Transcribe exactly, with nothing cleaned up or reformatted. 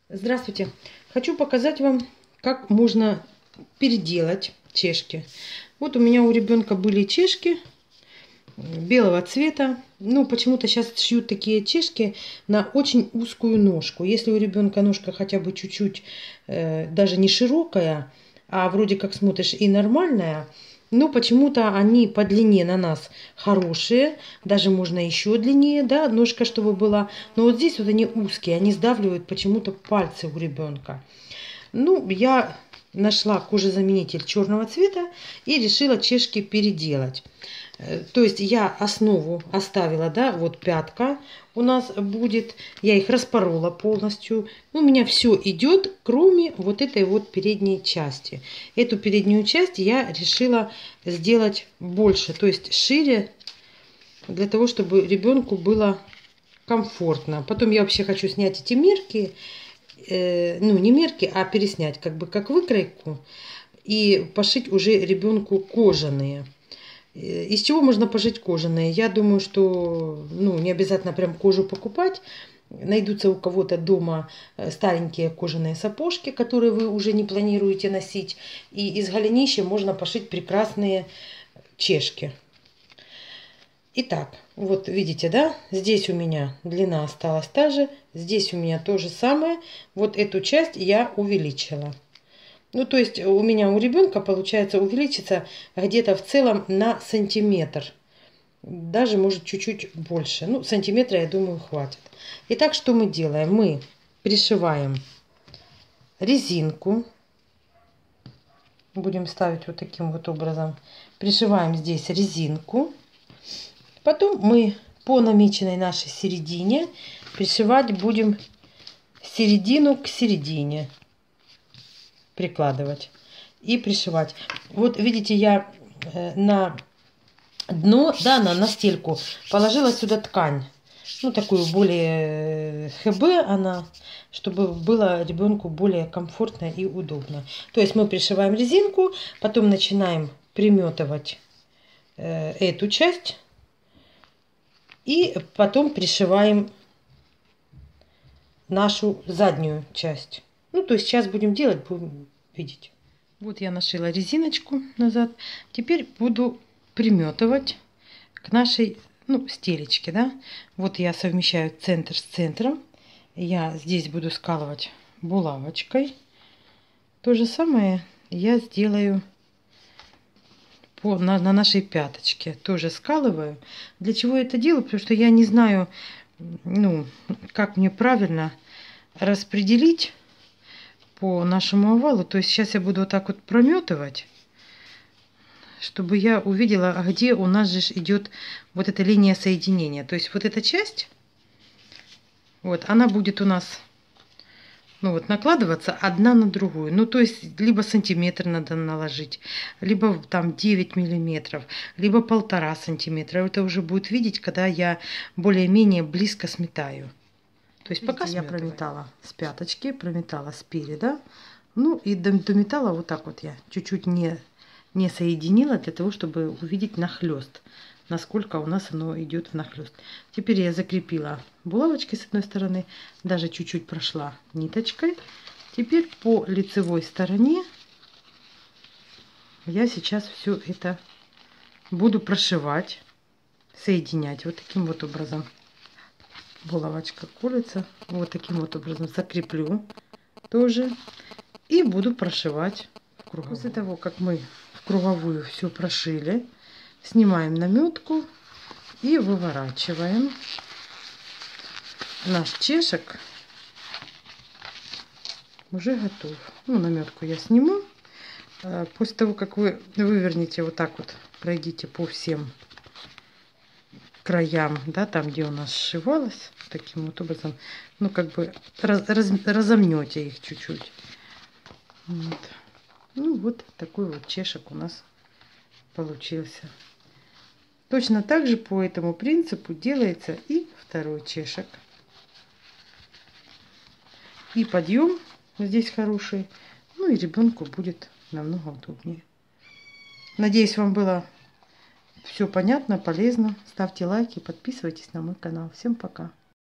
Здравствуйте! Хочу показать вам, как можно переделать чешки. Вот у меня у ребенка были чешки белого цвета. Ну, почему-то сейчас шьют такие чешки на очень узкую ножку. Если у ребенка ножка хотя бы чуть-чуть, э, даже не широкая, а вроде как смотришь и нормальная, но почему-то они по длине на нас хорошие. Даже можно еще длиннее, да, ножка, чтобы была. Но вот здесь вот они узкие, они сдавливают почему-то пальцы у ребенка. Ну, я нашла кожезаменитель черного цвета и решила чешки переделать. То есть я основу оставила, да, вот пятка у нас будет. Я их распорола полностью. У меня все идет, кроме вот этой вот передней части. Эту переднюю часть я решила сделать больше, то есть шире, для того, чтобы ребенку было комфортно. Потом я вообще хочу снять эти мерки. Э, ну, не мерки, а переснять, как бы как выкройку. И пошить уже ребенку кожаные. Из чего можно пошить кожаные? Я думаю, что ну, не обязательно прям кожу покупать. Найдутся у кого-то дома старенькие кожаные сапожки, которые вы уже не планируете носить. И из голенища можно пошить прекрасные чешки. Итак, вот видите, да? Здесь у меня длина осталась та же. Здесь у меня то же самое. Вот эту часть я увеличила. Ну, то есть у меня, у ребенка, получается, увеличится где-то в целом на сантиметр. Даже, может, чуть-чуть больше. Ну, сантиметра, я думаю, хватит. Итак, что мы делаем? Мы пришиваем резинку. Будем ставить вот таким вот образом. Пришиваем здесь резинку. Потом мы по намеченной нашей середине пришивать будем середину к середине. Прикладывать и пришивать. Вот видите, я на дно, да, на, на стельку положила сюда ткань. Ну, такую более ХБ она, чтобы было ребенку более комфортно и удобно. То есть мы пришиваем резинку, потом начинаем приметывать э, эту часть. И потом пришиваем нашу заднюю часть. Ну, то есть сейчас будем делать, будем видеть. Вот я нашила резиночку назад. Теперь буду приметывать к нашей, ну, стелечке, да. Вот я совмещаю центр с центром. Я здесь буду скалывать булавочкой. То же самое я сделаю по, на, на нашей пяточке. Тоже скалываю. Для чего я это делаю? Потому что я не знаю, ну, как мне правильно распределить по нашему овалу. То есть сейчас я буду вот так вот прометывать, чтобы я увидела, где у нас же идет вот эта линия соединения. То есть вот эта часть, вот, она будет у нас, ну вот, накладываться одна на другую. Ну, то есть, либо сантиметр надо наложить, либо там девять миллиметров, либо полтора сантиметра. Это уже будет видеть, когда я более-менее близко сметаю. То есть пока я прометала с пяточки, прометала спереда, ну и дометала вот так вот я. Чуть-чуть не, не соединила для того, чтобы увидеть нахлест, насколько у нас оно идет внахлест. Теперь я закрепила булавочкой с одной стороны, даже чуть-чуть прошла ниточкой. Теперь по лицевой стороне я сейчас все это буду прошивать, соединять вот таким вот образом. Булавочка колется, вот таким вот образом закреплю тоже и буду прошивать в круговую. После того, как мы в круговую все прошили, снимаем наметку и выворачиваем. Наш чешек уже готов. Ну, наметку я сниму. После того, как вы вывернете вот так вот, пройдите по всем краям, да, там, где у нас сшивалось, таким вот образом, ну, как бы раз, раз, разомнете их чуть-чуть. Вот. Ну, вот такой вот чешек у нас получился. Точно так же по этому принципу делается и второй чешек. И подъем здесь хороший, ну и ребенку будет намного удобнее. Надеюсь, вам было все понятно, полезно. Ставьте лайки, подписывайтесь на мой канал. Всем пока!